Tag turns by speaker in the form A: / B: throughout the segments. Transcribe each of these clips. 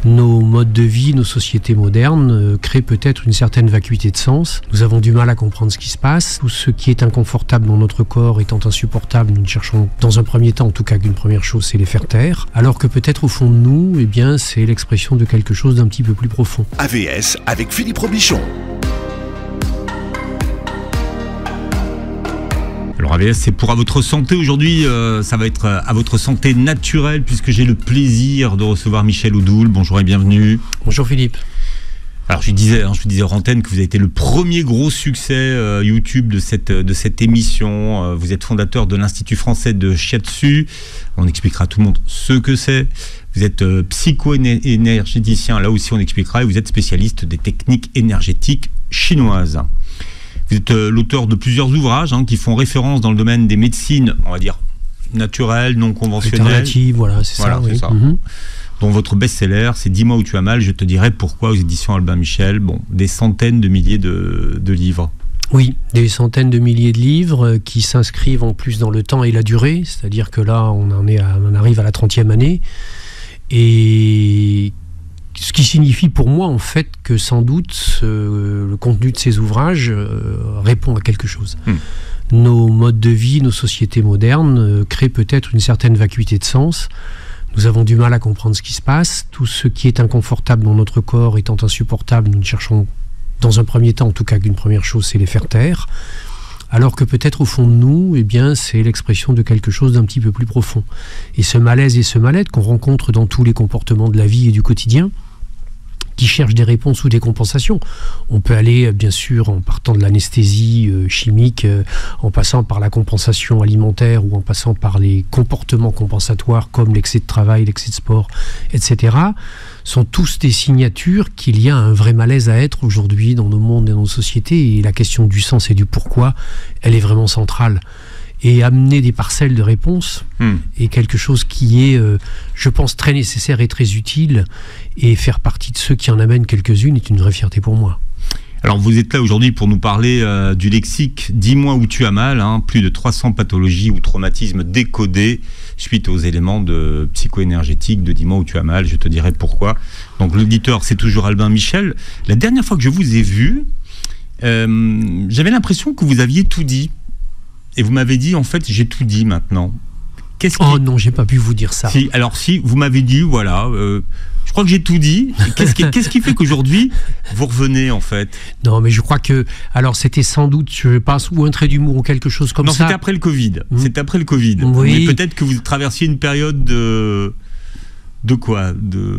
A: Nos modes de vie, nos sociétés modernes créent peut-être une certaine vacuité de sens. Nous avons du mal à comprendre ce qui se passe. Tout ce qui est inconfortable dans notre corps étant insupportable, nous ne cherchons dans un premier temps, en tout cas qu'une première chose, c'est les faire taire. Alors que peut-être au fond de nous, eh bien, c'est l'expression de quelque chose d'un petit peu plus profond.
B: AVS avec Philippe Robichon.
C: Alors AVS, c'est pour à votre santé. Aujourd'hui, ça va être à votre santé naturelle, puisque j'ai le plaisir de recevoir Michel Oudoul. Bonjour et bienvenue.
A: Bonjour Philippe.
C: Alors je disais hors antenne que vous avez été le premier gros succès YouTube de cette émission. Vous êtes fondateur de l'Institut français de Shiatsu. On expliquera à tout le monde ce que c'est. Vous êtes psycho-énergéticien, là aussi on expliquera. Et vous êtes spécialiste des techniques énergétiques chinoises. Vous êtes l'auteur de plusieurs ouvrages qui font référence dans le domaine des médecines, on va dire, naturelles, non conventionnelles.
A: Alternatives, voilà, c'est ça. Oui.
C: Ça. Dont votre best-seller, c'est « Dis-moi où tu as mal, je te dirai pourquoi » aux éditions Albin Michel. Bon, des centaines de milliers de livres.
A: Oui, des centaines de milliers de livres qui s'inscrivent en plus dans le temps et la durée. C'est-à-dire que là, on arrive à la 30e année. Et ce qui signifie pour moi, en fait, que sans doute, le contenu de ces ouvrages répond à quelque chose. Nos modes de vie, nos sociétés modernes créent peut-être une certaine vacuité de sens. Nous avons du mal à comprendre ce qui se passe. Tout ce qui est inconfortable dans notre corps étant insupportable, nous ne cherchons dans un premier temps, en tout cas qu'une première chose, c'est les faire taire. Alors que peut-être au fond de nous, eh bien, c'est l'expression de quelque chose d'un petit peu plus profond. Et ce malaise et ce mal-être qu'on rencontre dans tous les comportements de la vie et du quotidien, qui cherchent des réponses ou des compensations. On peut aller, bien sûr, en partant de l'anesthésie chimique, en passant par la compensation alimentaire ou en passant par les comportements compensatoires comme l'excès de travail, l'excès de sport, etc., sont tous des signatures qu'il y a un vrai malaise à être aujourd'hui dans nos mondes et dans nos sociétés. Et la question du sens et du pourquoi, elle est vraiment centrale. Et amener des parcelles de réponses est quelque chose qui est, je pense, très nécessaire et très utile. Et faire partie de ceux qui en amènent quelques-unes est une vraie fierté pour moi.
C: Alors vous êtes là aujourd'hui pour nous parler du lexique « Dis-moi où tu as mal », plus de 300 pathologies ou traumatismes décodés suite aux éléments de psycho-énergétique de « Dis-moi où tu as mal, je te dirai pourquoi ». Donc l'auditeur, c'est toujours Albin Michel. La dernière fois que je vous ai vu, j'avais l'impression que vous aviez tout dit. Et vous m'avez dit, en fait, j'ai tout dit maintenant.
A: Oh non, j'ai pas pu vous dire ça.
C: Si, alors si, vous m'avez dit, voilà, je crois que j'ai tout dit. Qu'est-ce qui fait qu'aujourd'hui, vous revenez, en fait?
A: Non, mais je crois que, alors c'était sans doute, je pense, ou un trait d'humour ou quelque chose comme ça.
C: Non, c'était après le Covid. C'était après le Covid.
A: Oui.
C: Mais peut-être que vous traversiez une période de quoi?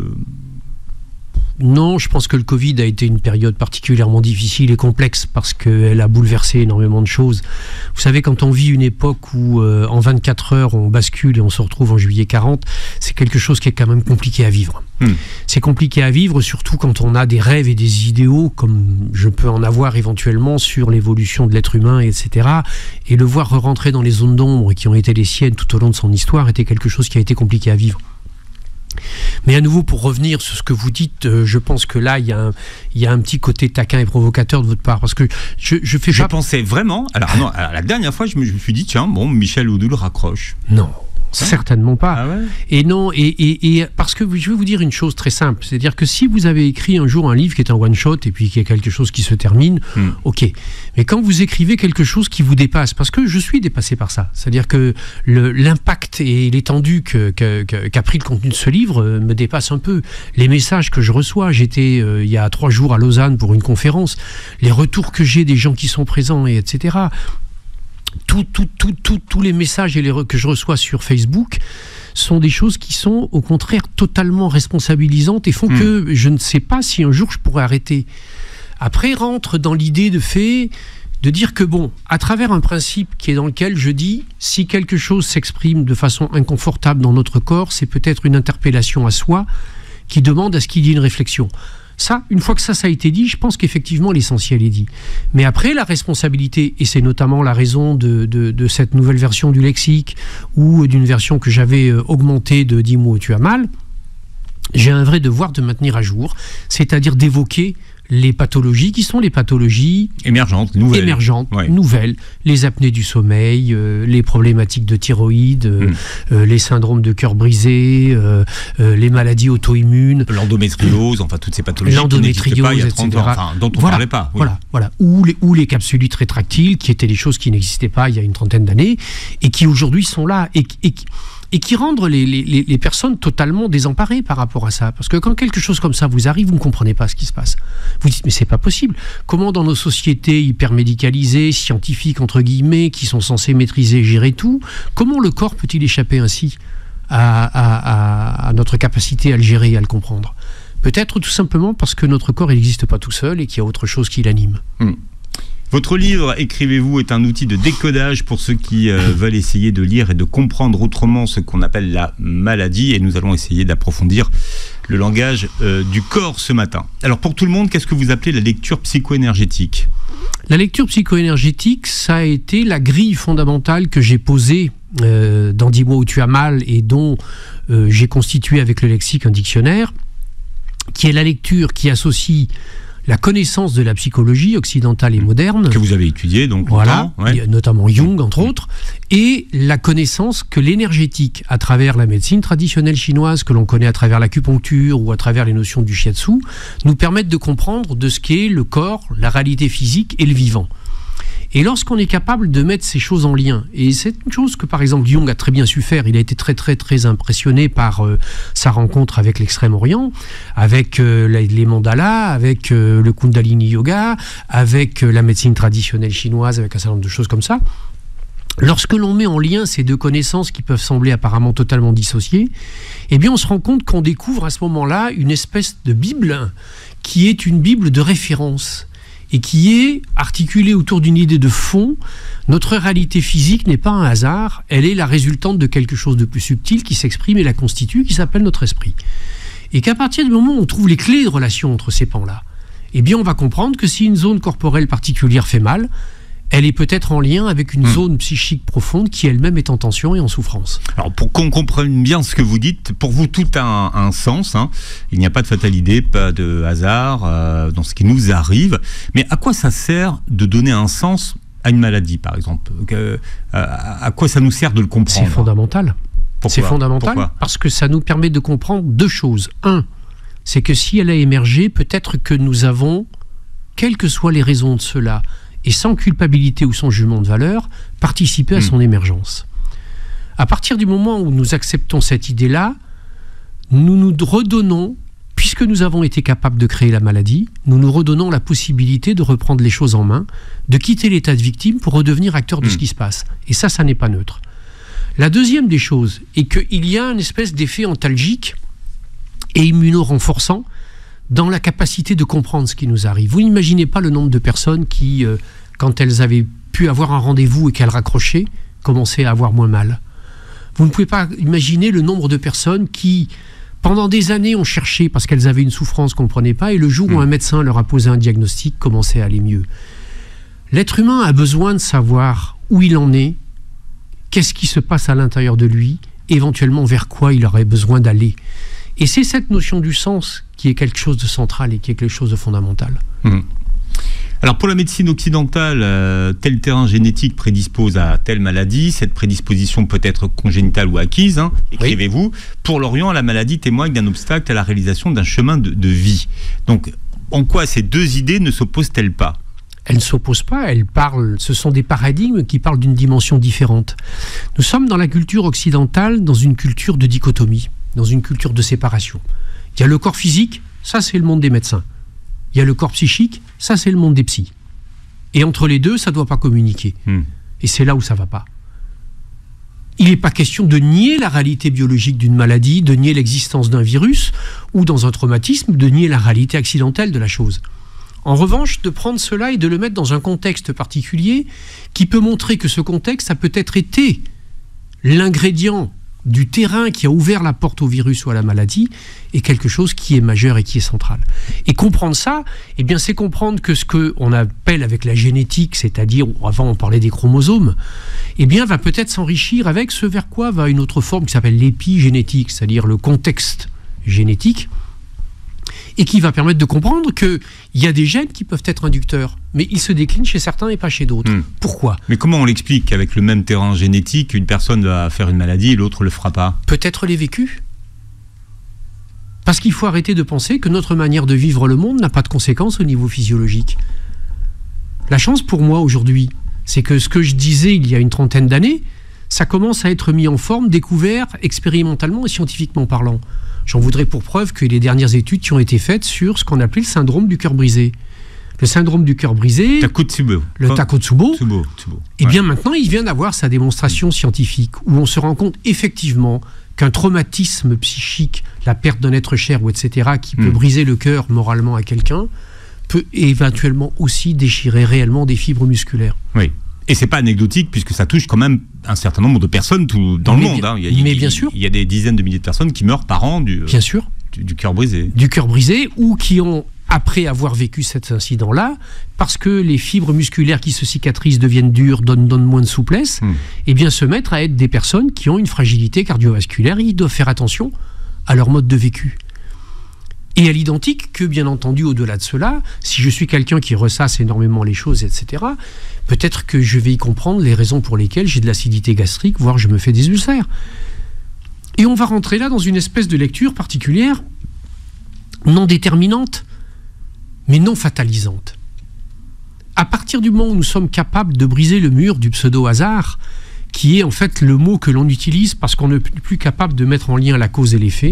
A: Non, je pense que le Covid a été une période particulièrement difficile et complexe parce qu'elle a bouleversé énormément de choses. Vous savez, quand on vit une époque où en 24 heures on bascule et on se retrouve en juillet 40, c'est quelque chose qui est quand même compliqué à vivre. C'est compliqué à vivre, surtout quand on a des rêves et des idéaux, comme je peux en avoir éventuellement sur l'évolution de l'être humain, etc. Et le voir rentrer dans les zones d'ombre qui ont été les siennes tout au long de son histoire était quelque chose qui a été compliqué à vivre. Mais à nouveau, pour revenir sur ce que vous dites, je pense que là, il y a un petit côté taquin et provocateur de votre part. Parce que je
C: pensais vraiment... Alors non, la dernière fois, je me suis dit, tiens, bon, Michel Oudoul raccroche.
A: Non. Certainement pas.
C: Ah ouais.
A: Et non, et parce que je vais vous dire une chose très simple, c'est-à-dire que si vous avez écrit un jour un livre qui est un one-shot et puis qui est quelque chose qui se termine, ok. Mais quand vous écrivez quelque chose qui vous dépasse, parce que je suis dépassé par ça, c'est-à-dire que l'impact et l'étendue qu'a pris le contenu de ce livre me dépasse un peu. Les messages que je reçois, j'étais il y a 3 jours à Lausanne pour une conférence, les retours que j'ai des gens qui sont présents, et etc., tous les messages que je reçois sur Facebook sont des choses qui sont au contraire totalement responsabilisantes et font que je ne sais pas si un jour je pourrais arrêter. Après rentre dans l'idée de dire que bon, à travers un principe qui est dans lequel je dis si quelque chose s'exprime de façon inconfortable dans notre corps, c'est peut-être une interpellation à soi qui demande à ce qu'il y ait une réflexion. Ça, une fois que ça a été dit, je pense qu'effectivement l'essentiel est dit. Mais après, la responsabilité, et c'est notamment la raison de cette nouvelle version du lexique ou d'une version que j'avais augmentée de « Dis-moi où tu as mal », j'ai un vrai devoir de maintenir à jour, c'est-à-dire d'évoquer les pathologies qui sont les pathologies
C: émergentes,
A: nouvelles, les apnées du sommeil, les problématiques de thyroïde, les syndromes de cœur brisé, les maladies auto-immunes,
C: l'endométriose, enfin toutes ces pathologies qui n'existaient pas il y a 30 ans, enfin, dont on ne parlait pas. Oui.
A: Voilà. Ou les capsulites rétractiles, qui étaient des choses qui n'existaient pas il y a une trentaine d'années, et qui aujourd'hui sont là, et qui rendent les personnes totalement désemparées par rapport à ça. Parce que quand quelque chose comme ça vous arrive, vous ne comprenez pas ce qui se passe. Vous dites, mais c'est pas possible. Comment dans nos sociétés hyper médicalisées, scientifiques entre guillemets, qui sont censées maîtriser, gérer tout, comment le corps peut-il échapper ainsi à notre capacité à le gérer et à le comprendre? Peut-être tout simplement parce que notre corps n'existe pas tout seul et qu'il y a autre chose qui l'anime.
C: Votre livre, Écrivez-vous, est un outil de décodage pour ceux qui veulent essayer de lire et de comprendre autrement ce qu'on appelle la maladie. Et nous allons essayer d'approfondir le langage du corps ce matin. Alors pour tout le monde, qu'est-ce que vous appelez la lecture psycho-énergétique ?
A: La lecture psycho-énergétique, ça a été la grille fondamentale que j'ai posée dans 10 mois où tu as mal et dont j'ai constitué avec le lexique un dictionnaire, qui est la lecture qui associe la connaissance de la psychologie occidentale et moderne.
C: Que vous avez étudié, donc.
A: Voilà, notamment Jung, entre autres, et la connaissance que l'énergétique, à travers la médecine traditionnelle chinoise, que l'on connaît à travers l'acupuncture ou à travers les notions du shiatsu, nous permettent de comprendre de ce qu'est le corps, la réalité physique et le vivant. Et lorsqu'on est capable de mettre ces choses en lien, et c'est une chose que par exemple Jung a très bien su faire, il a été très impressionné par sa rencontre avec l'Extrême-Orient, avec les mandalas, avec le Kundalini Yoga, avec la médecine traditionnelle chinoise, avec un certain nombre de choses comme ça. Lorsque l'on met en lien ces deux connaissances qui peuvent sembler apparemment totalement dissociées, eh bien on se rend compte qu'on découvre à ce moment-là une espèce de Bible qui est une Bible de référence, et qui est articulée autour d'une idée de fond. Notre réalité physique n'est pas un hasard, elle est la résultante de quelque chose de plus subtil qui s'exprime et la constitue, qui s'appelle notre esprit. Et qu'à partir du moment où on trouve les clés de relation entre ces pans-là, eh bien on va comprendre que si une zone corporelle particulière fait mal, elle est peut-être en lien avec une zone psychique profonde qui elle-même est en tension et en souffrance.
C: Alors pour qu'on comprenne bien ce que vous dites, pour vous tout a un sens, hein. Il n'y a pas de fatalité, pas de hasard dans ce qui nous arrive. Mais à quoi ça sert de donner un sens à une maladie, par exemple? À quoi ça nous sert de le comprendre?
A: C'est fondamental.
C: Pourquoi?
A: C'est fondamental. Pourquoi? Parce que ça nous permet de comprendre deux choses. Un, c'est que si elle a émergé, peut-être que nous avons, quelles que soient les raisons de cela, et sans culpabilité ou sans jugement de valeur, participer à son émergence. À partir du moment où nous acceptons cette idée-là, nous nous redonnons, puisque nous avons été capables de créer la maladie, nous nous redonnons la possibilité de reprendre les choses en main, de quitter l'état de victime pour redevenir acteur de ce qui se passe. Et ça n'est pas neutre. La deuxième des choses est qu'il y a une espèce d'effet antalgique et immuno-renforçant dans la capacité de comprendre ce qui nous arrive. Vous n'imaginez pas le nombre de personnes qui, quand elles avaient pu avoir un rendez-vous et qu'elles raccrochaient, commençaient à avoir moins mal. Vous ne pouvez pas imaginer le nombre de personnes qui, pendant des années, ont cherché parce qu'elles avaient une souffrance qu'on ne comprenait pas, et le jour où un médecin leur a posé un diagnostic, commençaient à aller mieux. L'être humain a besoin de savoir où il en est, qu'est-ce qui se passe à l'intérieur de lui, éventuellement vers quoi il aurait besoin d'aller. Et c'est cette notion du sens qui est quelque chose de central et qui est quelque chose de fondamental.
C: Alors pour la médecine occidentale, tel terrain génétique prédispose à telle maladie, cette prédisposition peut être congénitale ou acquise, hein, écrivez-vous. Oui. Pour l'Orient, la maladie témoigne d'un obstacle à la réalisation d'un chemin de vie. Donc en quoi ces deux idées ne s'opposent-elles pas ?
A: Elles ne s'opposent pas, elles parlent, ce sont des paradigmes qui parlent d'une dimension différente. Nous sommes dans la culture occidentale, dans une culture de dichotomie, dans une culture de séparation. Il y a le corps physique, ça c'est le monde des médecins. Il y a le corps psychique, ça c'est le monde des psys. Et entre les deux, ça ne doit pas communiquer. Et c'est là où ça ne va pas. Il n'est pas question de nier la réalité biologique d'une maladie, de nier l'existence d'un virus, ou dans un traumatisme, de nier la réalité accidentelle de la chose. En revanche, de prendre cela et de le mettre dans un contexte particulier qui peut montrer que ce contexte a peut-être été l'ingrédient du terrain qui a ouvert la porte au virus ou à la maladie est quelque chose qui est majeur et qui est central. Et comprendre ça, eh bien, c'est comprendre que ce qu'on appelle avec la génétique, c'est-à-dire, avant on parlait des chromosomes, eh bien, va peut-être s'enrichir avec ce vers quoi va une autre forme qui s'appelle l'épigénétique, c'est-à-dire le contexte génétique, et qui va permettre de comprendre qu'il y a des gènes qui peuvent être inducteurs, mais ils se déclinent chez certains et pas chez d'autres. Pourquoi ?
C: Mais comment on l'explique qu'avec le même terrain génétique, une personne va faire une maladie et l'autre le fera pas ?
A: Peut-être les vécus. Parce qu'il faut arrêter de penser que notre manière de vivre le monde n'a pas de conséquences au niveau physiologique. La chance pour moi aujourd'hui, c'est que ce que je disais il y a une trentaine d'années, ça commence à être mis en forme, découvert expérimentalement et scientifiquement parlant. J'en voudrais pour preuve que les dernières études qui ont été faites sur ce qu'on appelait le syndrome du cœur brisé. Le syndrome du cœur brisé,
C: Takotsubo.
A: Le Takotsubo,
C: Tsubo.
A: et bien maintenant il vient d'avoir sa démonstration scientifique, où on se rend compte effectivement qu'un traumatisme psychique, la perte d'un être cher, ou etc., qui peut briser le cœur moralement à quelqu'un, peut éventuellement aussi déchirer réellement des fibres musculaires.
C: Oui. Et c'est pas anecdotique, puisque ça touche quand même un certain nombre de personnes dans le monde.
A: Mais bien sûr.
C: Il y a des dizaines de milliers de personnes qui meurent par an du cœur brisé.
A: Du cœur brisé, ou qui ont, après avoir vécu cet incident-là, parce que les fibres musculaires qui se cicatrisent deviennent dures, donnent moins de souplesse, et bien se mettre à être des personnes qui ont une fragilité cardiovasculaire. Ils doivent faire attention à leur mode de vécu. Et à l'identique que, bien entendu, au-delà de cela, si je suis quelqu'un qui ressasse énormément les choses, etc., peut-être que je vais y comprendre les raisons pour lesquelles j'ai de l'acidité gastrique, voire je me fais des ulcères. Et on va rentrer là dans une espèce de lecture particulière, non déterminante, mais non fatalisante. À partir du moment où nous sommes capables de briser le mur du pseudo-hasard, qui est en fait le mot que l'on utilise parce qu'on n'est plus capable de mettre en lien la cause et l'effet,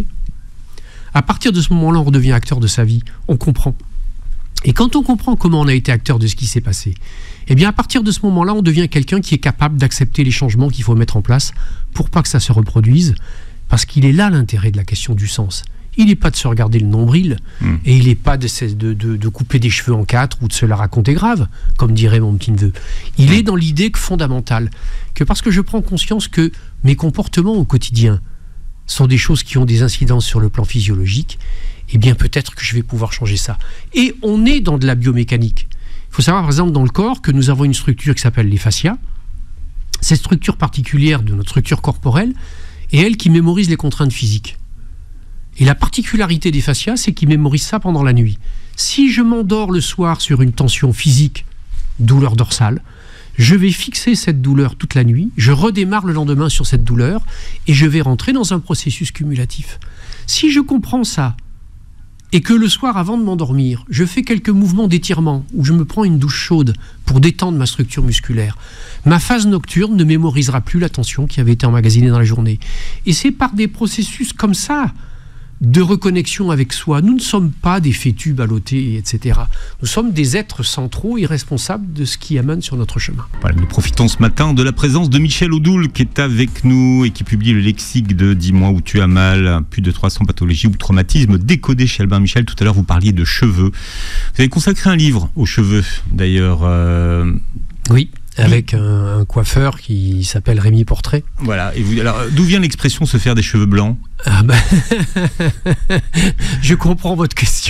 A: à partir de ce moment-là, on redevient acteur de sa vie, on comprend. Et quand on comprend comment on a été acteur de ce qui s'est passé, eh bien à partir de ce moment-là, on devient quelqu'un qui est capable d'accepter les changements qu'il faut mettre en place pour pas que ça se reproduise, parce qu'il est là l'intérêt de la question du sens. Il n'est pas de se regarder le nombril, et il n'est pas de couper des cheveux en quatre ou de se la raconter grave, comme dirait mon petit neveu. Il est dans l'idée fondamentale que parce que je prends conscience que mes comportements au quotidien sont des choses qui ont des incidences sur le plan physiologique, eh bien peut-être que je vais pouvoir changer ça. Et on est dans de la biomécanique. Il faut savoir par exemple dans le corps que nous avons une structure qui s'appelle les fascias. Cette structure particulière de notre structure corporelle est elle qui mémorise les contraintes physiques. Et la particularité des fascias, c'est qu'ils mémorisent ça pendant la nuit. Si je m'endors le soir sur une tension physique, douleur dorsale, je vais fixer cette douleur toute la nuit, je redémarre le lendemain sur cette douleur et je vais rentrer dans un processus cumulatif. Si je comprends ça et que le soir avant de m'endormir, je fais quelques mouvements d'étirement ou je me prends une douche chaude pour détendre ma structure musculaire, ma phase nocturne ne mémorisera plus la tension qui avait été emmagasinée dans la journée. Et c'est par des processus comme ça de reconnexion avec soi. Nous ne sommes pas des fœtus ballottés, etc. Nous sommes des êtres centraux et responsables de ce qui amène sur notre chemin.
C: Voilà, nous profitons ce matin de la présence de Michel Odoul qui est avec nous et qui publie le lexique de 10 mois où tu as mal, plus de 300 pathologies ou traumatismes décodés chez Albin Michel. Tout à l'heure, vous parliez de cheveux. Vous avez consacré un livre aux cheveux, d'ailleurs.
A: Oui. Avec un coiffeur qui s'appelle Rémi Portrait.
C: Voilà. Et vous, alors, d'où vient l'expression se faire des cheveux blancs ?
A: Je comprends votre question.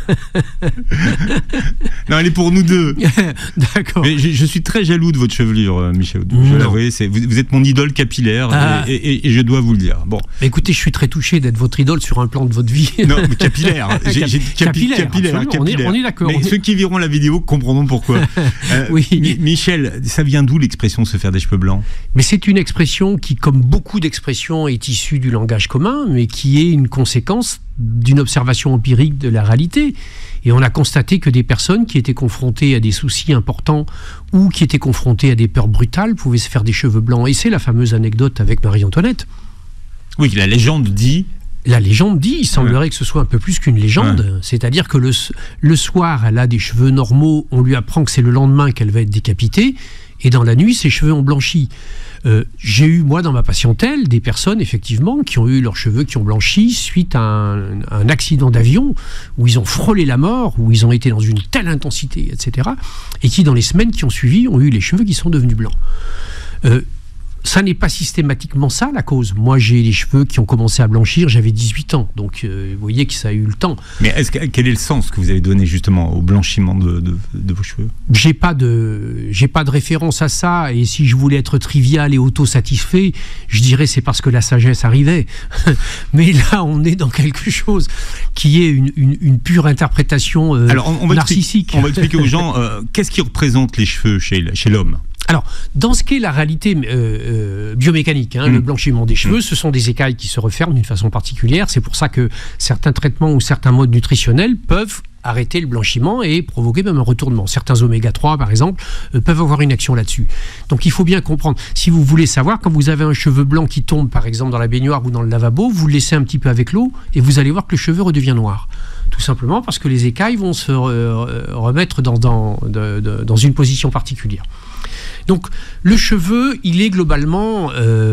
C: Non, elle est pour nous deux.
A: D'accord.
C: Mais je suis très jaloux de votre chevelure, Michel Odoul. Je l'avoue, vous êtes mon idole capillaire et je dois vous le dire. Bon.
A: Écoutez, je suis très touché d'être votre idole sur un plan de votre vie.
C: Non, mais capillaire. Capillaire.
A: On est d'accord.
C: Mais ceux qui verront la vidéo comprendront pourquoi.
A: Oui.
C: Michel, ça vient d'où l'expression se faire des cheveux blancs ?
A: Mais c'est une expression qui, comme beaucoup d'expressions, est issue du langage commun, mais qui est une conséquence d'une observation empirique de la réalité. Et on a constaté que des personnes qui étaient confrontées à des soucis importants ou qui étaient confrontées à des peurs brutales pouvaient se faire des cheveux blancs. Et c'est la fameuse anecdote avec Marie-Antoinette.
C: Oui, la légende dit...
A: La légende dit, il semblerait que ce soit un peu plus qu'une légende, c'est-à-dire que le soir, elle a des cheveux normaux, on lui apprend que c'est le lendemain qu'elle va être décapitée, et dans la nuit, ses cheveux ont blanchi. J'ai eu, moi, dans ma patientèle, des personnes, effectivement, qui ont eu leurs cheveux qui ont blanchi suite à un accident d'avion, où ils ont frôlé la mort, où ils ont été dans une telle intensité, etc., et qui, dans les semaines qui ont suivi, ont eu les cheveux qui sont devenus blancs. ça n'est pas systématiquement ça la cause. Moi, j'ai les cheveux qui ont commencé à blanchir, j'avais 18 ans. Donc, vous voyez que ça a eu le temps.
C: Mais quel est le sens que vous avez donné justement au blanchiment de vos cheveux ?
A: J'ai pas de référence à ça. Et si je voulais être trivial et autosatisfait, je dirais c'est parce que la sagesse arrivait. Mais là, on est dans quelque chose qui est une pure interprétation narcissique.
C: On va expliquer aux gens qu'est-ce qui représente les cheveux chez l'homme.
A: Alors, dans ce qu'est la réalité biomécanique, le blanchiment des cheveux, ce sont des écailles qui se referment d'une façon particulière. C'est pour ça que certains traitements ou certains modes nutritionnels peuvent arrêter le blanchiment et provoquer même un retournement. Certains oméga 3, par exemple, peuvent avoir une action là-dessus. Donc, il faut bien comprendre. Si vous voulez savoir, quand vous avez un cheveu blanc qui tombe, par exemple, dans la baignoire ou dans le lavabo, vous le laissez un petit peu avec l'eau et vous allez voir que le cheveu redevient noir. Tout simplement parce que les écailles vont se remettre dans une position particulière. Donc, le cheveu, il est globalement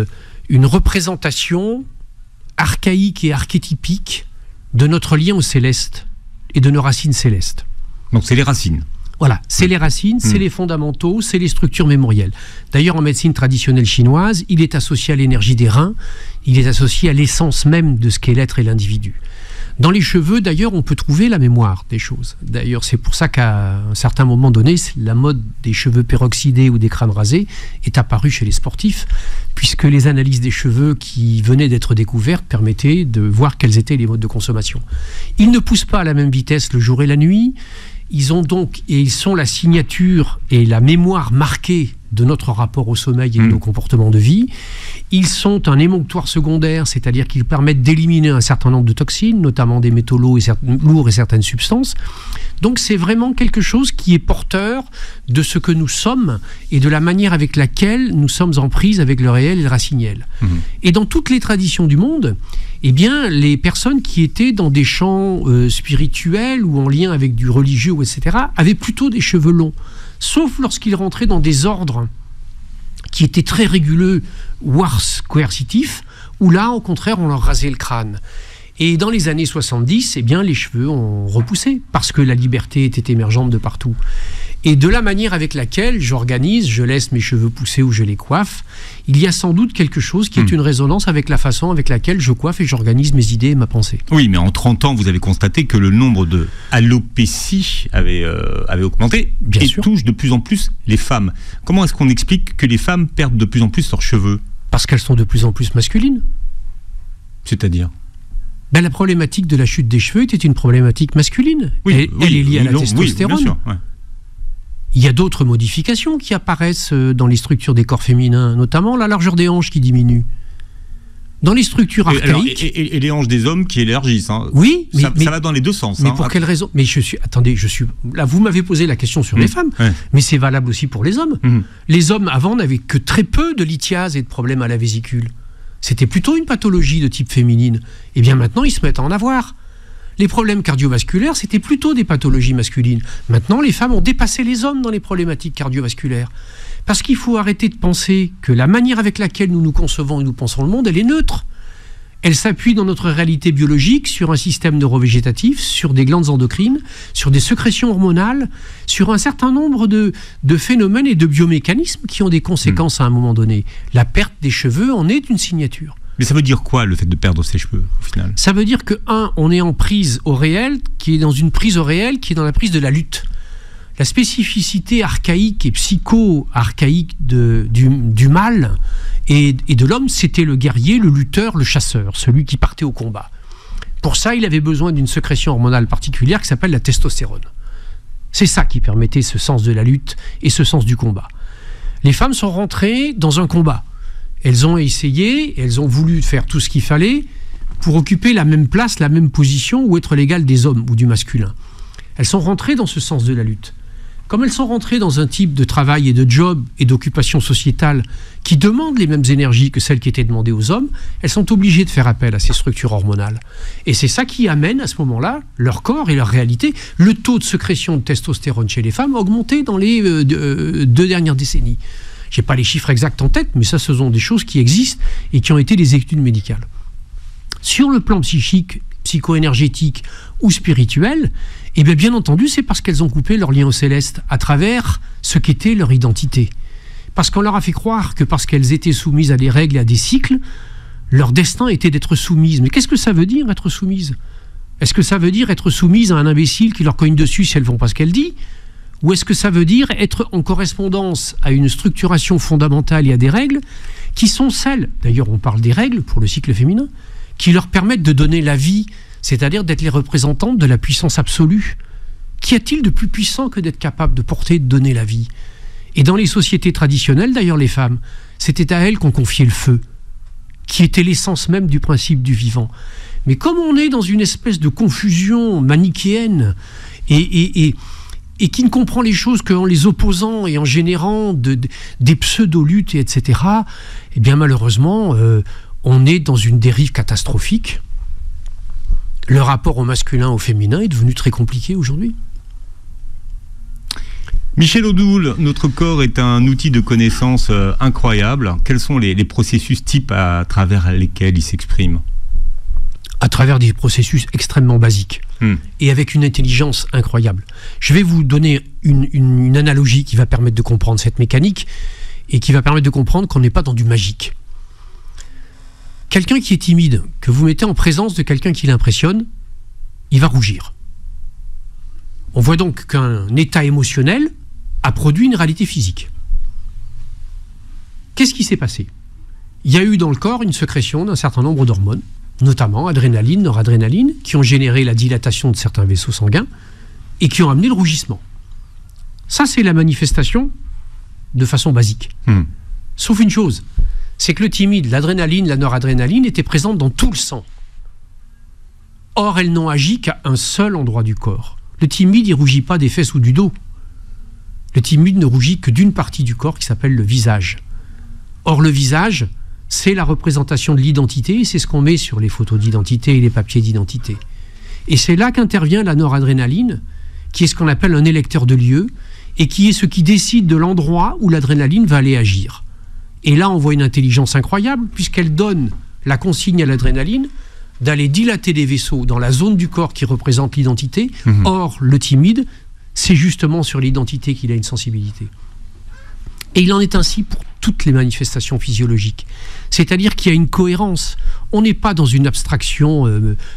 A: une représentation archaïque et archétypique de notre lien au céleste et de nos racines célestes.
C: Donc, c'est les racines.
A: Voilà, c'est les racines, c'est les fondamentaux, c'est les structures mémorielles. D'ailleurs, en médecine traditionnelle chinoise, il est associé à l'énergie des reins, il est associé à l'essence même de ce qu'est l'être et l'individu. Dans les cheveux, d'ailleurs, on peut trouver la mémoire des choses. D'ailleurs, c'est pour ça qu'à un certain moment donné, la mode des cheveux peroxydés ou des crânes rasés est apparue chez les sportifs, puisque les analyses des cheveux qui venaient d'être découvertes permettaient de voir quels étaient les modes de consommation. Ils ne poussent pas à la même vitesse le jour et la nuit. Ils sont la signature et la mémoire marquée de notre rapport au sommeil et de nos comportements de vie. Ils sont un émonctoire secondaire, c'est-à-dire qu'ils permettent d'éliminer un certain nombre de toxines, notamment des métaux lourds et certaines substances. Donc c'est vraiment quelque chose qui est porteur de ce que nous sommes et de la manière avec laquelle nous sommes en prise avec le réel et le raciniel. Et dans toutes les traditions du monde, eh bien, les personnes qui étaient dans des champs spirituels ou en lien avec du religieux, etc., avaient plutôt des cheveux longs. Sauf lorsqu'ils rentraient dans des ordres qui étaient très réguleux, voire coercitifs, où là, au contraire, on leur rasait le crâne. Et dans les années 70, eh bien, les cheveux ont repoussé, parce que la liberté était émergente de partout. Et de la manière avec laquelle j'organise, je laisse mes cheveux pousser ou je les coiffe, il y a sans doute quelque chose qui est une résonance avec la façon avec laquelle je coiffe et j'organise mes idées et ma pensée.
C: Oui, mais en 30 ans, vous avez constaté que le nombre de alopécies avait augmenté. Bien sûr. Touche de plus en plus les femmes. Comment est-ce qu'on explique que les femmes perdent de plus en plus leurs cheveux ?
A: Parce qu'elles sont de plus en plus masculines.
C: C'est-à-dire ?
A: La problématique de la chute des cheveux était une problématique masculine. Elle est liée à la testostérone.
C: Oui, bien sûr, ouais.
A: Il y a d'autres modifications qui apparaissent dans les structures des corps féminins, notamment la largeur des hanches qui diminue. Dans les structures archaïques...
C: Et les hanches des hommes qui élargissent. Hein.
A: Oui,
C: ça va dans les deux sens.
A: Mais pour quelle raison ? Mais là, vous m'avez posé la question sur les femmes, mais c'est valable aussi pour les hommes. Les hommes, avant, n'avaient que très peu de lithiase et de problèmes à la vésicule. C'était plutôt une pathologie de type féminine. Et bien maintenant, ils se mettent à en avoir. Les problèmes cardiovasculaires, c'était plutôt des pathologies masculines. Maintenant, les femmes ont dépassé les hommes dans les problématiques cardiovasculaires. Parce qu'il faut arrêter de penser que la manière avec laquelle nous nous concevons et nous pensons le monde, elle est neutre. Elle s'appuie dans notre réalité biologique sur un système neurovégétatif, sur des glandes endocrines, sur des sécrétions hormonales, sur un certain nombre de phénomènes et de biomécanismes qui ont des conséquences à un moment donné. La perte des cheveux en est une signature.
C: Mais ça veut dire quoi, le fait de perdre ses cheveux, au final ?
A: Ça veut dire que, on est en prise au réel, qui est dans une prise au réel, qui est dans la prise de la lutte. La spécificité archaïque et psycho-archaïque du mâle et de l'homme, c'était le guerrier, le lutteur, le chasseur, celui qui partait au combat. Pour ça, il avait besoin d'une sécrétion hormonale particulière qui s'appelle la testostérone. C'est ça qui permettait ce sens de la lutte et ce sens du combat. Les femmes sont rentrées dans un combat. Elles ont essayé, elles ont voulu faire tout ce qu'il fallait pour occuper la même place, la même position ou être l'égale des hommes ou du masculin. Elles sont rentrées dans ce sens de la lutte. Comme elles sont rentrées dans un type de travail et de job et d'occupation sociétale qui demandent les mêmes énergies que celles qui étaient demandées aux hommes, elles sont obligées de faire appel à ces structures hormonales. Et c'est ça qui amène à ce moment-là leur corps et leur réalité. Le taux de sécrétion de testostérone chez les femmes a augmenté dans les 2 dernières décennies. Je n'ai pas les chiffres exacts en tête, mais ça, ce sont des choses qui existent et qui ont été des études médicales. Sur le plan psychique, psycho-énergétique ou spirituel, eh bien entendu, c'est parce qu'elles ont coupé leur lien au céleste à travers ce qu'était leur identité. Parce qu'on leur a fait croire que parce qu'elles étaient soumises à des règles et à des cycles, leur destin était d'être soumises. Mais qu'est-ce que ça veut dire, être soumise ? Est-ce que ça veut dire être soumise à un imbécile qui leur cogne dessus si elles ne font pas ce qu'elle dit ? Ou est-ce que ça veut dire être en correspondance à une structuration fondamentale et à des règles qui sont celles, d'ailleurs on parle des règles pour le cycle féminin, qui leur permettent de donner la vie, c'est-à-dire d'être les représentantes de la puissance absolue. Qu'y a-t-il de plus puissant que d'être capable de porter et de donner la vie ? Et dans les sociétés traditionnelles, d'ailleurs les femmes, c'était à elles qu'on confiait le feu, qui était l'essence même du principe du vivant. Mais comme on est dans une espèce de confusion manichéenne et qui ne comprend les choses qu'en les opposant et en générant des pseudo-luttes, etc., eh bien malheureusement, on est dans une dérive catastrophique. Le rapport au masculin, au féminin est devenu très compliqué aujourd'hui.
C: Michel Odoul, notre corps est un outil de connaissance incroyable. Quels sont les processus types à travers lesquels il s'exprime ?
A: À travers des processus extrêmement basiques et avec une intelligence incroyable. Je vais vous donner une analogie qui va permettre de comprendre cette mécanique et qui va permettre de comprendre qu'on n'est pas dans du magique. Quelqu'un qui est timide, que vous mettez en présence de quelqu'un qui l'impressionne, il va rougir. On voit donc qu'un état émotionnel a produit une réalité physique. Qu'est-ce qui s'est passé ? Il y a eu dans le corps une sécrétion d'un certain nombre d'hormones, notamment adrénaline, noradrénaline, qui ont généré la dilatation de certains vaisseaux sanguins et qui ont amené le rougissement. Ça, c'est la manifestation de façon basique. Sauf une chose, c'est que le timide, l'adrénaline, la noradrénaline étaient présentes dans tout le sang. Or, elles n'ont agi qu'à un seul endroit du corps. Le timide, il ne rougit pas des fesses ou du dos. Le timide ne rougit que d'une partie du corps qui s'appelle le visage. Or, le visage, c'est la représentation de l'identité, et c'est ce qu'on met sur les photos d'identité et les papiers d'identité. Et c'est là qu'intervient la noradrénaline, qui est ce qu'on appelle un électeur de lieu, et qui est ce qui décide de l'endroit où l'adrénaline va aller agir. Et là, on voit une intelligence incroyable, puisqu'elle donne la consigne à l'adrénaline d'aller dilater des vaisseaux dans la zone du corps qui représente l'identité. Or, le timide, c'est justement sur l'identité qu'il a une sensibilité. Et il en est ainsi pour toutes les manifestations physiologiques. C'est-à-dire qu'il y a une cohérence. On n'est pas dans une abstraction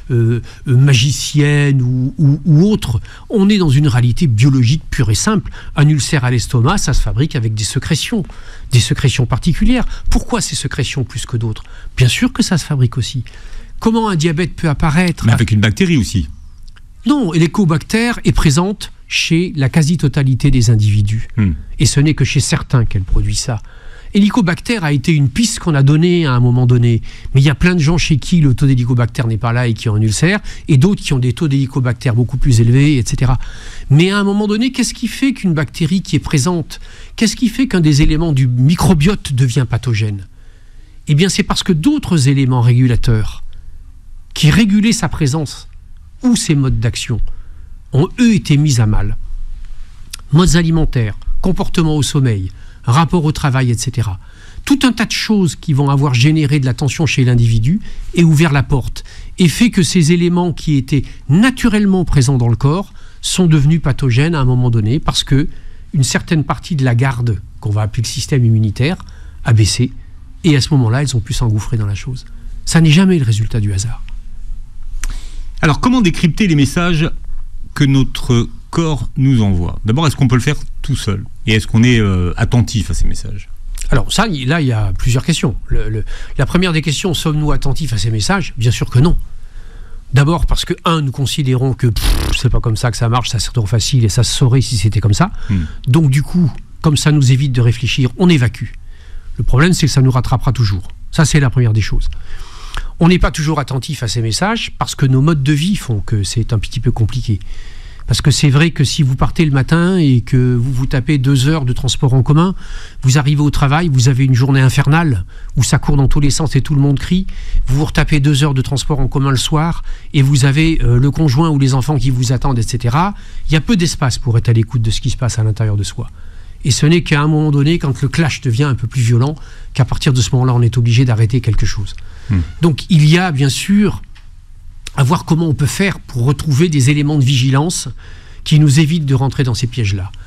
A: magicienne ou autre. On est dans une réalité biologique pure et simple. Un ulcère à l'estomac, ça se fabrique avec des sécrétions particulières. Pourquoi ces sécrétions plus que d'autres ? Bien sûr que ça se fabrique aussi. Comment un diabète peut apparaître ?
C: Mais avec une bactérie aussi.
A: Non, l'hélicobactère est présente chez la quasi-totalité des individus. Et ce n'est que chez certains qu'elle produit ça. Hélicobactère a été une piste qu'on a donnée à un moment donné. Mais il y a plein de gens chez qui le taux d'hélicobactère n'est pas là et qui ont un ulcère, et d'autres qui ont des taux d'hélicobactère beaucoup plus élevés, etc. Mais à un moment donné, qu'est-ce qui fait qu'une bactérie qui est présente, qu'est-ce qui fait qu'un des éléments du microbiote devient pathogène ? Eh bien, c'est parce que d'autres éléments régulateurs qui régulaient sa présence ou ses modes d'action ont, eux, été mis à mal. Modes alimentaires, comportement au sommeil, rapport au travail, etc. Tout un tas de choses qui vont avoir généré de la tension chez l'individu et ouvert la porte, et fait que ces éléments qui étaient naturellement présents dans le corps sont devenus pathogènes à un moment donné, parce que une certaine partie de la garde, qu'on va appeler le système immunitaire, a baissé, et à ce moment-là, elles ont pu s'engouffrer dans la chose. Ça n'est jamais le résultat du hasard.
C: Alors, comment décrypter les messages que notre corps nous envoie ? D'abord, est-ce qu'on peut le faire tout seul ? Et est-ce qu'on est attentif à ces messages ?
A: Alors ça, là, il y a plusieurs questions. La première des questions, sommes-nous attentifs à ces messages ? Bien sûr que non. D'abord parce que, nous considérons que c'est pas comme ça que ça marche, ça c'est trop facile et ça se saurait si c'était comme ça. Donc du coup, comme ça nous évite de réfléchir, on évacue. Le problème, c'est que ça nous rattrapera toujours. Ça, c'est la première des choses. On n'est pas toujours attentif à ces messages parce que nos modes de vie font que c'est un petit peu compliqué. Parce que c'est vrai que si vous partez le matin et que vous vous tapez 2 heures de transport en commun, vous arrivez au travail, vous avez une journée infernale où ça court dans tous les sens et tout le monde crie. Vous vous retapez 2 heures de transport en commun le soir et vous avez le conjoint ou les enfants qui vous attendent, etc. Il y a peu d'espace pour être à l'écoute de ce qui se passe à l'intérieur de soi. Et ce n'est qu'à un moment donné, quand le clash devient un peu plus violent, qu'à partir de ce moment-là, on est obligé d'arrêter quelque chose. Donc il y a bien sûr à voir comment on peut faire pour retrouver des éléments de vigilance qui nous évitent de rentrer dans ces pièges-là.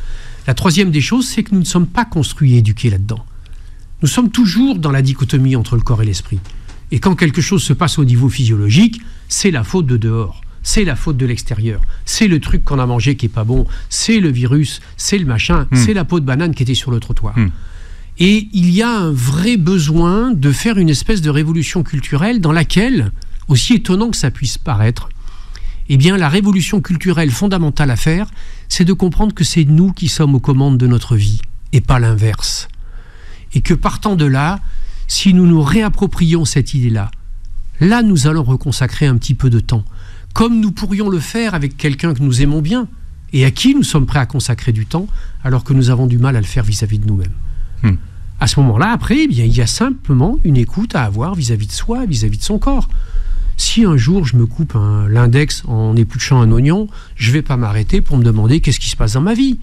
A: La troisième des choses, c'est que nous ne sommes pas construits et éduqués là-dedans. Nous sommes toujours dans la dichotomie entre le corps et l'esprit. Et quand quelque chose se passe au niveau physiologique, c'est la faute de dehors, c'est la faute de l'extérieur, c'est le truc qu'on a mangé qui est pas bon, c'est le virus, c'est le machin, c'est la peau de banane qui était sur le trottoir. Et il y a un vrai besoin de faire une espèce de révolution culturelle dans laquelle, aussi étonnant que ça puisse paraître, eh bien la révolution culturelle fondamentale à faire, c'est de comprendre que c'est nous qui sommes aux commandes de notre vie, et pas l'inverse. Et que partant de là, si nous nous réapproprions cette idée-là, là nous allons reconsacrer un petit peu de temps, comme nous pourrions le faire avec quelqu'un que nous aimons bien, et à qui nous sommes prêts à consacrer du temps, alors que nous avons du mal à le faire vis-à-vis de nous-mêmes. À ce moment-là, après, eh bien, il y a simplement une écoute à avoir vis-à-vis de soi, vis-à-vis de son corps. Si un jour je me coupe l'index en épluchant un oignon, je ne vais pas m'arrêter pour me demander qu'est-ce qui se passe dans ma vie.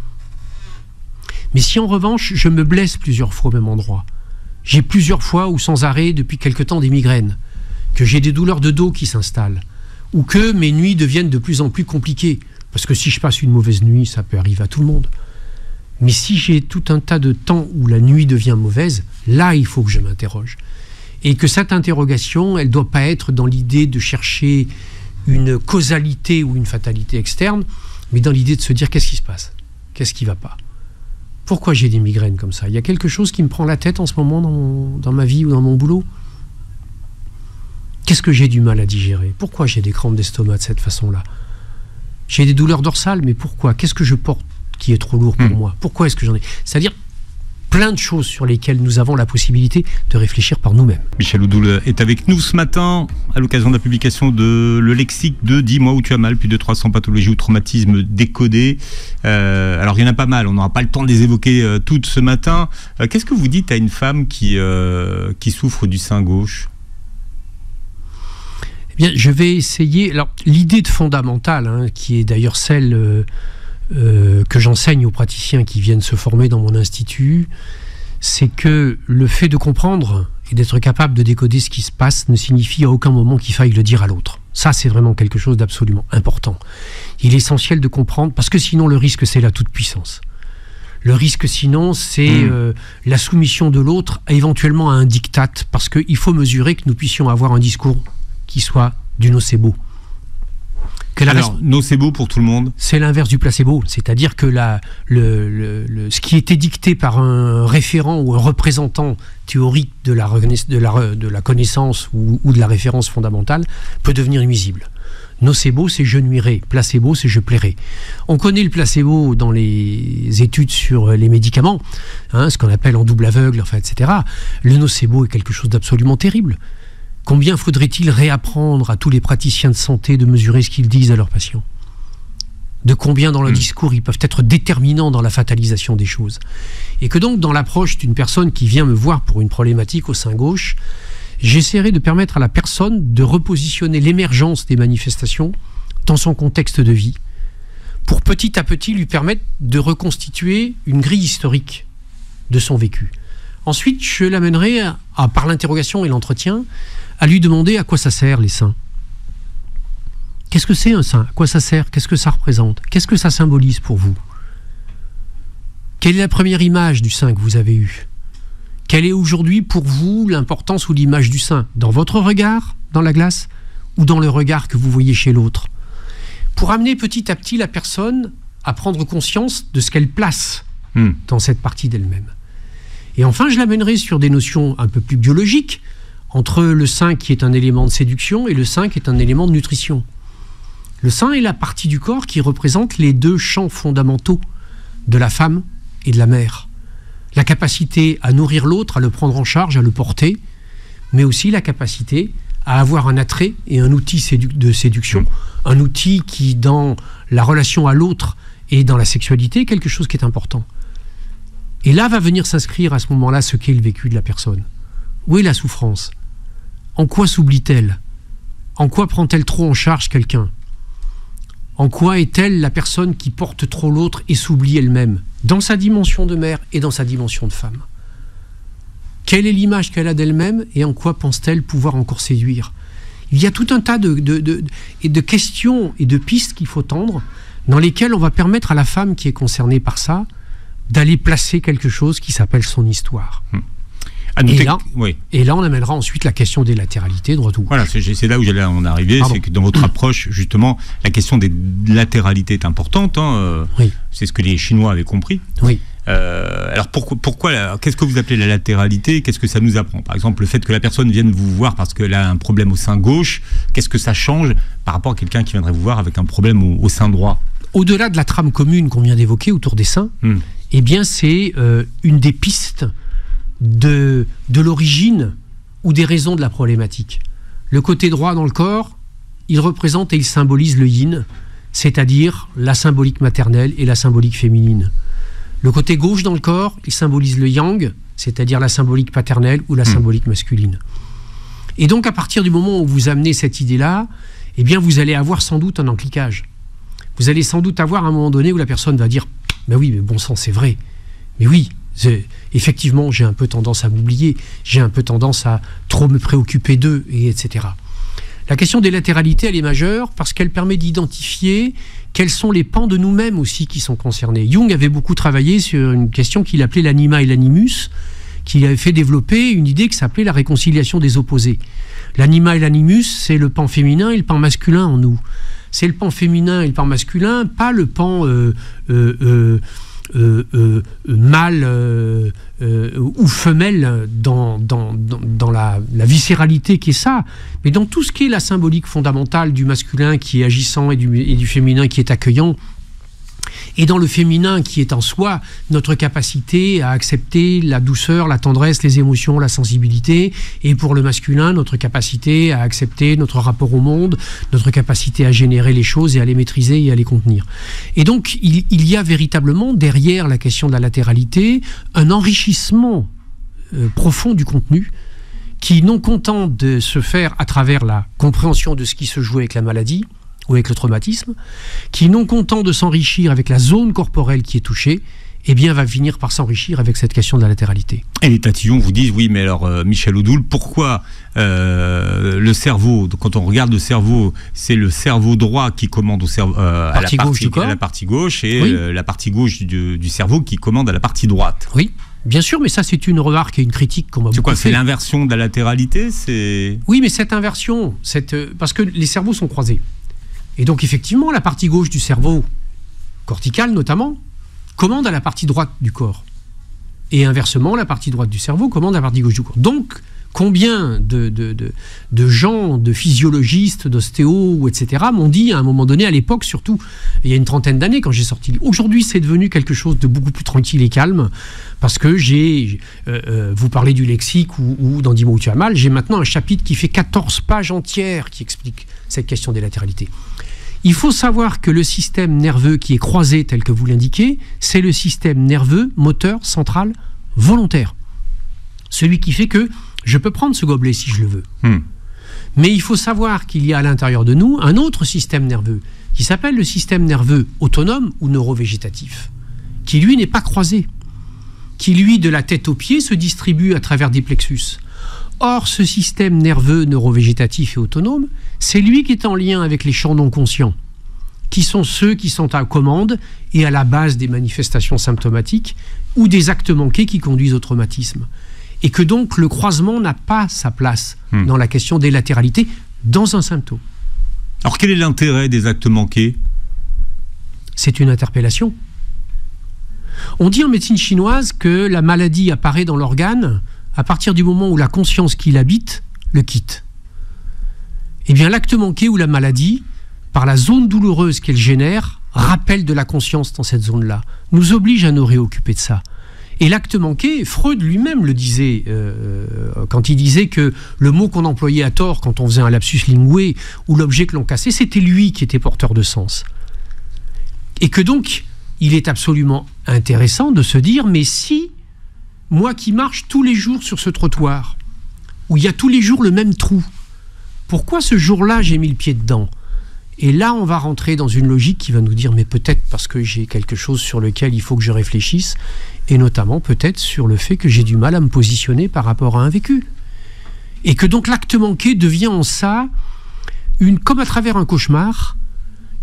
A: Mais si en revanche, je me blesse plusieurs fois au même endroit, j'ai plusieurs fois ou sans arrêt depuis quelque temps des migraines, que j'ai des douleurs de dos qui s'installent, ou que mes nuits deviennent de plus en plus compliquées, parce que si je passe une mauvaise nuit, ça peut arriver à tout le monde. Mais si j'ai tout un tas de temps où la nuit devient mauvaise, là il faut que je m'interroge. Et que cette interrogation, elle ne doit pas être dans l'idée de chercher une causalité ou une fatalité externe, mais dans l'idée de se dire qu'est-ce qui se passe, qu'est-ce qui ne va pas. Pourquoi j'ai des migraines comme ça? Il y a quelque chose qui me prend la tête en ce moment dans ma vie ou dans mon boulot? Qu'est-ce que j'ai du mal à digérer? Pourquoi j'ai des crampes d'estomac de cette façon-là? J'ai des douleurs dorsales, mais pourquoi? Qu'est-ce que je porte qui est trop lourd pour moi? Pourquoi est-ce que j'en ai? C'est-à-dire plein de choses sur lesquelles nous avons la possibilité de réfléchir par nous-mêmes.
C: Michel Oudoul est avec nous ce matin à l'occasion de la publication de Le Lexique de Dis-moi où tu as mal, plus de 300 pathologies ou traumatismes décodés. Alors il y en a pas mal, on n'aura pas le temps de les évoquer toutes ce matin. Qu'est-ce que vous dites à une femme qui souffre du sein gauche?
A: Eh bien, je vais essayer. Alors, l'idée de fondamentale, qui est d'ailleurs celle que j'enseigne aux praticiens qui viennent se former dans mon institut, c'est que le fait de comprendre et d'être capable de décoder ce qui se passe ne signifie à aucun moment qu'il faille le dire à l'autre. Ça, c'est vraiment quelque chose d'absolument important. Il est essentiel de comprendre, parce que sinon le risque, c'est la toute-puissance. Le risque, sinon, c'est la soumission de l'autre, éventuellement à un diktat, parce qu'il faut mesurer que nous puissions avoir un discours qui soit du nocebo.
C: Alors, nocebo pour tout le monde,
A: c'est l'inverse du placebo, c'est-à-dire que ce qui était dicté par un référent ou un représentant théorique de la connaissance ou de la référence fondamentale peut devenir nuisible. Nocebo, c'est je nuirai. Placebo, c'est je plairai. On connaît le placebo dans les études sur les médicaments, ce qu'on appelle en double aveugle, etc. Le nocebo est quelque chose d'absolument terrible. Combien faudrait-il réapprendre à tous les praticiens de santé de mesurer ce qu'ils disent à leurs patients? De combien dans le discours ils peuvent être déterminants dans la fatalisation des choses? Et que donc dans l'approche d'une personne qui vient me voir pour une problématique au sein gauche, j'essaierai de permettre à la personne de repositionner l'émergence des manifestations dans son contexte de vie, pour petit à petit lui permettre de reconstituer une grille historique de son vécu. Ensuite, je l'amènerai, par l'interrogation et l'entretien, à lui demander à quoi ça sert les seins. Qu'est-ce que c'est un sein? À quoi ça sert? Qu'est-ce que ça représente? Qu'est-ce que ça symbolise pour vous? Quelle est la première image du sein que vous avez eue? Quelle est aujourd'hui pour vous l'importance ou l'image du sein? Dans votre regard, dans la glace, ou dans le regard que vous voyez chez l'autre? Pour amener petit à petit la personne à prendre conscience de ce qu'elle place dans cette partie d'elle-même. Et enfin, je l'amènerai sur des notions un peu plus biologiques, entre le sein qui est un élément de séduction et le sein qui est un élément de nutrition. Le sein est la partie du corps qui représente les deux champs fondamentaux de la femme et de la mère. La capacité à nourrir l'autre, à le prendre en charge, à le porter, mais aussi la capacité à avoir un attrait et un outil de séduction, un outil qui, dans la relation à l'autre et dans la sexualité, est quelque chose qui est important. Et là va venir s'inscrire à ce moment-là ce qu'est le vécu de la personne. Où est la souffrance? En quoi s'oublie-t-elle? En quoi prend-elle trop en charge quelqu'un? En quoi est-elle la personne qui porte trop l'autre et s'oublie elle-même, dans sa dimension de mère et dans sa dimension de femme? Quelle est l'image qu'elle a d'elle-même et en quoi pense-t-elle pouvoir encore séduire? Il y a tout un tas de questions et de pistes qu'il faut tendre, dans lesquels on va permettre à la femme qui est concernée par ça d'aller placer quelque chose qui s'appelle son histoire. Et là, on amènera ensuite la question des latéralités, droit ou gauche.
C: Voilà, c'est là où j'allais en arriver. C'est que dans votre approche, justement, la question des latéralités est importante. Oui. C'est ce que les Chinois avaient compris.
A: Oui.
C: Alors pourquoi qu'est-ce que vous appelez la latéralité? Qu'est-ce que ça nous apprend? Par exemple, le fait que la personne vienne vous voir parce qu'elle a un problème au sein gauche, qu'est-ce que ça change par rapport à quelqu'un qui viendrait vous voir avec un problème au sein droit?
A: Au-delà de la trame commune qu'on vient d'évoquer autour des seins, eh bien c'est une des pistes de l'origine ou des raisons de la problématique. Le côté droit dans le corps, il représente et il symbolise le yin, c'est-à-dire la symbolique maternelle et la symbolique féminine. Le côté gauche dans le corps, il symbolise le yang, c'est-à-dire la symbolique paternelle ou la symbolique masculine. Et donc à partir du moment où vous amenez cette idée-là, eh bien vous allez avoir sans doute un encliquage. Vous allez sans doute avoir un moment donné où la personne va dire « Ben oui, mais bon sang, c'est vrai. Mais oui, effectivement, j'ai un peu tendance à m'oublier, j'ai un peu tendance à trop me préoccuper d'eux, et etc. » La question des latéralités, elle est majeure parce qu'elle permet d'identifier quels sont les pans de nous-mêmes aussi qui sont concernés. Jung avait beaucoup travaillé sur une question qu'il appelait l'anima et l'animus, qui avait fait développer une idée qui s'appelait la réconciliation des opposés. L'anima et l'animus, c'est le pan féminin et le pan masculin en nous. C'est le pan féminin et le pan masculin, pas le pan mâle ou femelle dans la viscéralité qui est ça, mais dans tout ce qui est la symbolique fondamentale du masculin qui est agissant et du féminin qui est accueillant, et dans le féminin qui est en soi notre capacité à accepter la douceur, la tendresse, les émotions, la sensibilité, et pour le masculin notre capacité à accepter notre rapport au monde, notre capacité à générer les choses et à les maîtriser et à les contenir. Et donc il y a véritablement derrière la question de la latéralité un enrichissement profond du contenu qui, non content de se faire à travers la compréhension de ce qui se joue avec la maladie ou avec le traumatisme, qui, non content de s'enrichir avec la zone corporelle qui est touchée, eh bien, va finir par s'enrichir avec cette question de la latéralité.
C: Et les tatillons vous disent, oui, mais alors, Michel Odoul, pourquoi le cerveau, quand on regarde le cerveau, c'est le cerveau droit qui commande au cerveau, à la partie gauche, et oui, la partie gauche du cerveau qui commande à la partie droite.
A: Oui. Bien sûr, mais ça c'est une remarque et une critique qu'on m'a beaucoup fait.
C: C'est quoi, c'est l'inversion de la latéralité?
A: Oui, mais cette inversion, parce que les cerveaux sont croisés. Et donc effectivement, la partie gauche du cerveau, cortical notamment, commande à la partie droite du corps. Et inversement, la partie droite du cerveau commande à la partie gauche du corps. Donc, combien de gens, de physiologistes, d'ostéos, etc. m'ont dit à un moment donné, à l'époque surtout, il y a une trentaine d'années quand j'ai sorti. Aujourd'hui, c'est devenu quelque chose de beaucoup plus tranquille et calme, parce que vous parlez du lexique ou dans Dis-moi où tu as mal, j'ai maintenant un chapitre qui fait 14 pages entières qui explique cette question des latéralités. Il faut savoir que le système nerveux qui est croisé, tel que vous l'indiquez, c'est le système nerveux moteur central volontaire. Celui qui fait que je peux prendre ce gobelet si je le veux. Mais il faut savoir qu'il y a à l'intérieur de nous un autre système nerveux qui s'appelle le système nerveux autonome ou neurovégétatif, qui lui n'est pas croisé, qui lui, de la tête aux pieds, se distribue à travers des plexus. Or, ce système nerveux neurovégétatif et autonome, c'est lui qui est en lien avec les champs non conscients, qui sont ceux qui sont à commande et à la base des manifestations symptomatiques ou des actes manqués qui conduisent au traumatisme. Et que donc le croisement n'a pas sa place dans la question des latéralités dans un symptôme.
C: Alors quel est l'intérêt des actes manqués?
A: C'est une interpellation. On dit en médecine chinoise que la maladie apparaît dans l'organe à partir du moment où la conscience qui l'habite le quitte. Eh bien l'acte manqué ou la maladie, par la zone douloureuse qu'elle génère, rappelle de la conscience dans cette zone-là, nous oblige à nous réoccuper de ça. Et l'acte manqué, Freud lui-même le disait, quand il disait que le mot qu'on employait à tort quand on faisait un lapsus linguae, ou l'objet que l'on cassait, c'était lui qui était porteur de sens. Et que donc, il est absolument intéressant de se dire, mais si, moi qui marche tous les jours sur ce trottoir, où il y a tous les jours le même trou, pourquoi ce jour-là j'ai mis le pied dedans ? Et là, on va rentrer dans une logique qui va nous dire, mais peut-être parce que j'ai quelque chose sur lequel il faut que je réfléchisse, et notamment peut-être sur le fait que j'ai du mal à me positionner par rapport à un vécu. Et que donc l'acte manqué devient en ça, comme à travers un cauchemar,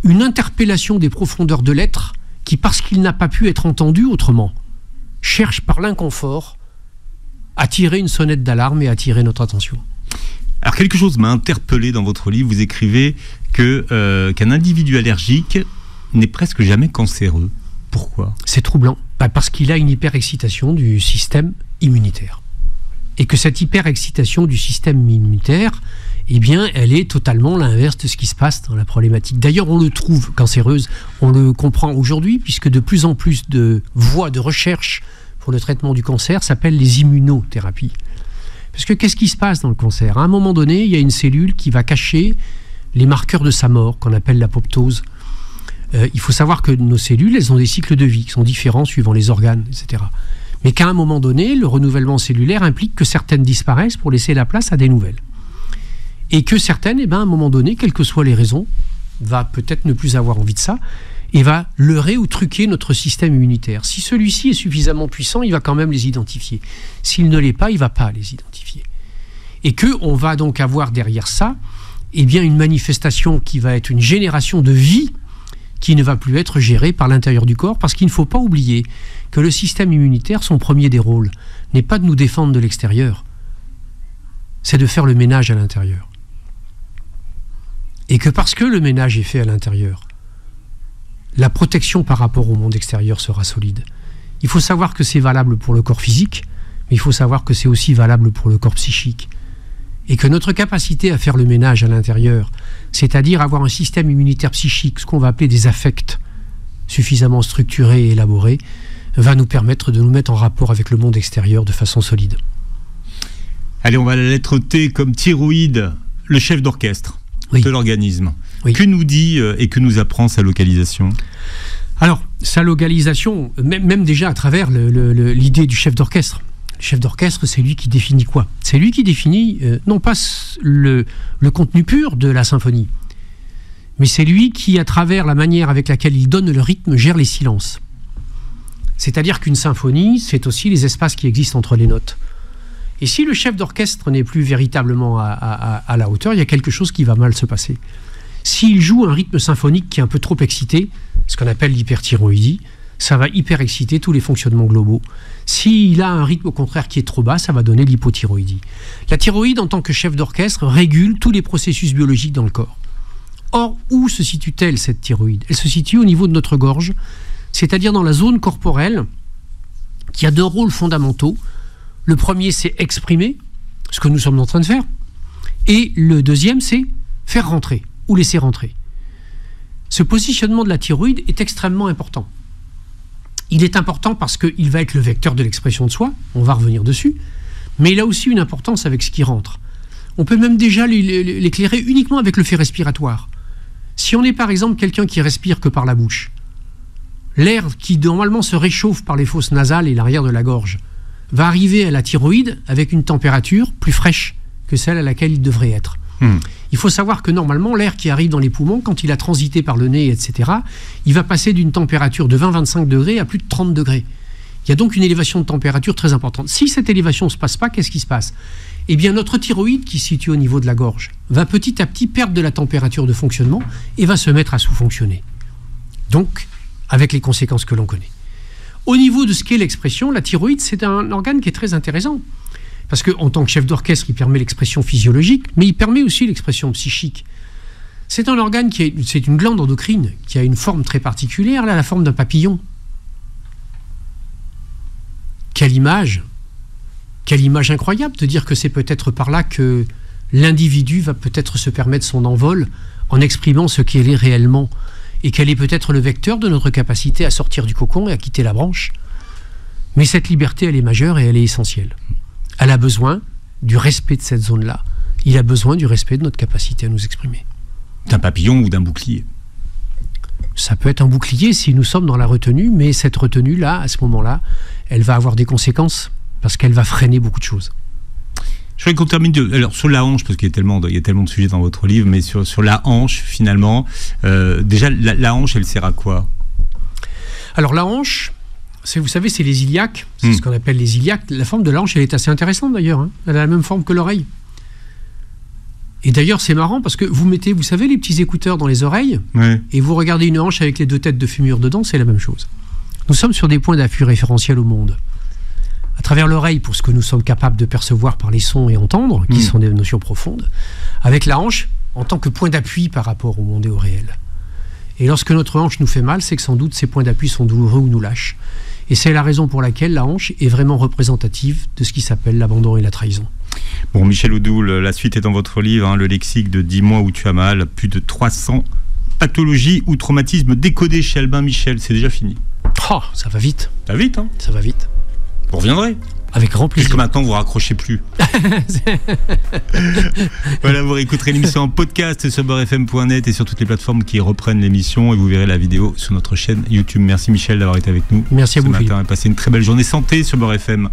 A: une interpellation des profondeurs de l'être qui, parce qu'il n'a pas pu être entendu autrement, cherche par l'inconfort à tirer une sonnette d'alarme et à attirer notre attention.
C: Alors quelque chose m'a interpellé dans votre livre, vous écrivez qu'un individu allergique n'est presque jamais cancéreux. Pourquoi ?
A: C'est troublant, parce qu'il a une hyperexcitation du système immunitaire. Et que cette hyperexcitation du système immunitaire, eh bien, elle est totalement l'inverse de ce qui se passe dans la problématique. D'ailleurs, on le trouve cancéreuse, on le comprend aujourd'hui, puisque de plus en plus de voies de recherche pour le traitement du cancer s'appellent les immunothérapies. Parce que qu'est-ce qui se passe dans le cancer ? À un moment donné, il y a une cellule qui va cacher les marqueurs de sa mort, qu'on appelle l'apoptose. Il faut savoir que nos cellules, elles ont des cycles de vie qui sont différents suivant les organes, etc. Mais qu'à un moment donné, le renouvellement cellulaire implique que certaines disparaissent pour laisser la place à des nouvelles. Et que certaines, à un moment donné, quelles que soient les raisons, va peut-être ne plus avoir envie de ça, et va leurrer ou truquer notre système immunitaire. Si celui-ci est suffisamment puissant, il va quand même les identifier. S'il ne l'est pas, il ne va pas les identifier. Et qu'on va donc avoir derrière ça, une manifestation qui va être une génération de vie qui ne va plus être gérée par l'intérieur du corps, parce qu'il ne faut pas oublier que le système immunitaire, son premier des rôles, n'est pas de nous défendre de l'extérieur, c'est de faire le ménage à l'intérieur. Et que parce que le ménage est fait à l'intérieur, la protection par rapport au monde extérieur sera solide. Il faut savoir que c'est valable pour le corps physique, mais il faut savoir que c'est aussi valable pour le corps psychique. Et que notre capacité à faire le ménage à l'intérieur, c'est-à-dire avoir un système immunitaire psychique, ce qu'on va appeler des affects, suffisamment structurés et élaborés, va nous permettre de nous mettre en rapport avec le monde extérieur de façon solide.
C: Allez, on va à la lettre T comme thyroïde, le chef d'orchestre de l'organisme. Oui. Que nous dit et que nous apprend sa localisation ?
A: Alors, sa localisation, même déjà à travers l'idée du chef d'orchestre. Le chef d'orchestre, c'est lui qui définit quoi ? C'est lui qui définit, non pas le contenu pur de la symphonie, mais c'est lui qui, à travers la manière avec laquelle il donne le rythme, gère les silences. C'est-à-dire qu'une symphonie, c'est aussi les espaces qui existent entre les notes. Et si le chef d'orchestre n'est plus véritablement à la hauteur, il y a quelque chose qui va mal se passer. S'il joue un rythme symphonique qui est un peu trop excité, ce qu'on appelle l'hyperthyroïdie, ça va hyperexciter tous les fonctionnements globaux. S'il a un rythme au contraire qui est trop bas, ça va donner l'hypothyroïdie. La thyroïde, en tant que chef d'orchestre, régule tous les processus biologiques dans le corps. Or, où se situe-t-elle, cette thyroïde ? Elle se situe au niveau de notre gorge, c'est-à-dire dans la zone corporelle qui a deux rôles fondamentaux. Le premier, c'est exprimer ce que nous sommes en train de faire. Et le deuxième, c'est faire rentrer ou laisser rentrer. Ce positionnement de la thyroïde est extrêmement important. Il est important parce qu'il va être le vecteur de l'expression de soi, on va revenir dessus, mais il a aussi une importance avec ce qui rentre. On peut même déjà l'éclairer uniquement avec le fait respiratoire. Si on est par exemple quelqu'un qui respire que par la bouche, l'air qui normalement se réchauffe par les fosses nasales et l'arrière de la gorge va arriver à la thyroïde avec une température plus fraîche que celle à laquelle il devrait être. Il faut savoir que normalement, l'air qui arrive dans les poumons, quand il a transité par le nez, etc., il va passer d'une température de 20-25 degrés à plus de 30 degrés. Il y a donc une élévation de température très importante. Si cette élévation ne se passe pas, qu'est-ce qui se passe ? Eh bien, notre thyroïde, qui se situe au niveau de la gorge, va petit à petit perdre de la température de fonctionnement et va se mettre à sous-fonctionner. Donc, avec les conséquences que l'on connaît. Au niveau de ce qu'est l'expression, la thyroïde, c'est un organe qui est très intéressant. Parce qu'en tant que chef d'orchestre, il permet l'expression physiologique, mais il permet aussi l'expression psychique. C'est un organe c'est une glande endocrine qui a une forme très particulière, là, la forme d'un papillon. Quelle image incroyable de dire que c'est peut-être par là que l'individu va peut-être se permettre son envol en exprimant ce qu'elle est réellement et qu'elle est peut-être le vecteur de notre capacité à sortir du cocon et à quitter la branche. Mais cette liberté, elle est majeure et elle est essentielle. Elle a besoin du respect de cette zone-là. Il a besoin du respect de notre capacité à nous exprimer.
C: D'un papillon ou d'un bouclier ?
A: Ça peut être un bouclier si nous sommes dans la retenue, mais cette retenue-là, à ce moment-là, elle va avoir des conséquences parce qu'elle va freiner beaucoup de choses.
C: Je voudrais qu'on termine alors, sur la hanche, parce qu'il y a tellement de sujets dans votre livre, mais sur la hanche, finalement, déjà, la hanche, elle sert à quoi ?
A: Alors, la hanche... Vous savez, c'est les iliaques, c'est ce qu'on appelle les iliaques. La forme de la hanche, elle est assez intéressante d'ailleurs. Elle a la même forme que l'oreille. Et d'ailleurs, c'est marrant parce que vous mettez, vous savez, les petits écouteurs dans les oreilles, et vous regardez une hanche avec les 2 têtes de fémur dedans, c'est la même chose. Nous sommes sur des points d'appui référentiels au monde. À travers l'oreille, pour ce que nous sommes capables de percevoir par les sons et entendre, qui sont des notions profondes, avec la hanche, en tant que point d'appui par rapport au monde et au réel. Et lorsque notre hanche nous fait mal, c'est que sans doute ces points d'appui sont douloureux ou nous lâchent. Et c'est la raison pour laquelle la hanche est vraiment représentative de ce qui s'appelle l'abandon et la trahison.
C: Bon, Michel Oudoul, la suite est dans votre livre, le lexique de 10 mois où tu as mal, plus de 300 pathologies ou traumatismes décodés chez Albin Michel, c'est déjà fini.
A: Oh, ça va vite.
C: Ça va vite, hein ?
A: Ça va vite.
C: Vous reviendrez ?
A: Avec grand plaisir.
C: Puisque maintenant, vous ne raccrochez plus. Voilà, vous réécouterez l'émission en podcast sur beurrefm.net et sur toutes les plateformes qui reprennent l'émission et vous verrez la vidéo sur notre chaîne YouTube. Merci Michel d'avoir été avec nous.
A: Merci à vous,
C: ce matin et passez une très belle journée santé sur Beurre FM.